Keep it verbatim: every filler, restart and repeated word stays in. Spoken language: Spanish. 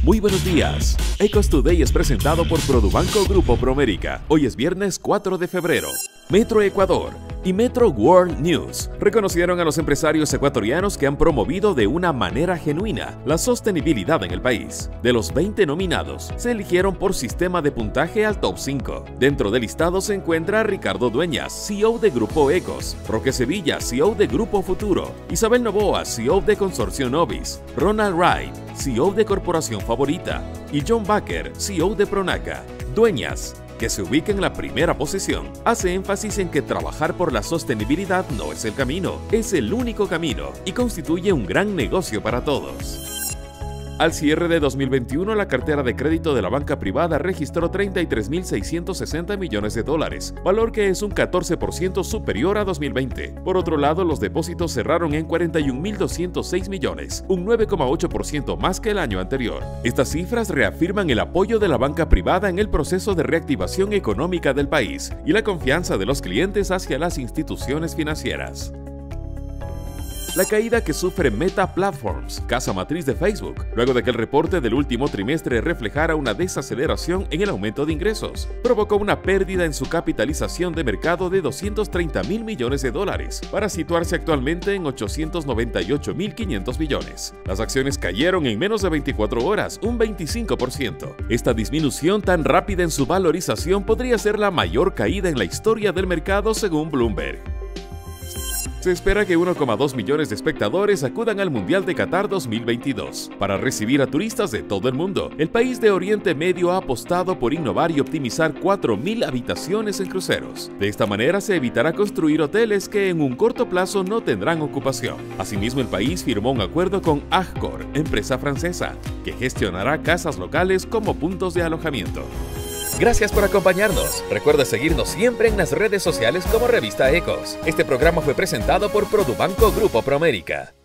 Muy buenos días. Ecos Today es presentado por Produbanco Grupo Promérica. Hoy es viernes cuatro de febrero. Metro Ecuador y Metro World News reconocieron a los empresarios ecuatorianos que han promovido de una manera genuina la sostenibilidad en el país. De los veinte nominados, se eligieron por sistema de puntaje al top cinco. Dentro del listado se encuentra Ricardo Dueñas, C E O de Grupo Ecos, Roque Sevilla, C E O de Grupo Futuro, Isabel Novoa, C E O de Consorcio Novis, Ronald Wright, C E O de Corporación Favorita, y John Baker, C E O de Pronaca. Dueñas, que se ubica en la primera posición, hace énfasis en que trabajar por la sostenibilidad no es el camino, es el único camino y constituye un gran negocio para todos. Al cierre de dos mil veintiuno, la cartera de crédito de la banca privada registró treinta y tres mil seiscientos sesenta millones de dólares, valor que es un catorce por ciento superior a dos mil veinte. Por otro lado, los depósitos cerraron en cuarenta y un mil doscientos seis millones, un nueve coma ocho por ciento más que el año anterior. Estas cifras reafirman el apoyo de la banca privada en el proceso de reactivación económica del país y la confianza de los clientes hacia las instituciones financieras. La caída que sufre Meta Platforms, casa matriz de Facebook, luego de que el reporte del último trimestre reflejara una desaceleración en el aumento de ingresos, provocó una pérdida en su capitalización de mercado de doscientos treinta mil millones de dólares, para situarse actualmente en ochocientos noventa y ocho mil quinientos millones. Las acciones cayeron en menos de veinticuatro horas, un veinticinco por ciento. Esta disminución tan rápida en su valorización podría ser la mayor caída en la historia del mercado según Bloomberg. Se espera que uno coma dos millones de espectadores acudan al Mundial de Qatar dos mil veintidós. Para recibir a turistas de todo el mundo, el país de Oriente Medio ha apostado por innovar y optimizar cuatro mil habitaciones en cruceros. De esta manera se evitará construir hoteles que en un corto plazo no tendrán ocupación. Asimismo, el país firmó un acuerdo con Accor, empresa francesa, que gestionará casas locales como puntos de alojamiento. Gracias por acompañarnos. Recuerda seguirnos siempre en las redes sociales como Revista Ecos. Este programa fue presentado por Produbanco Grupo Promérica.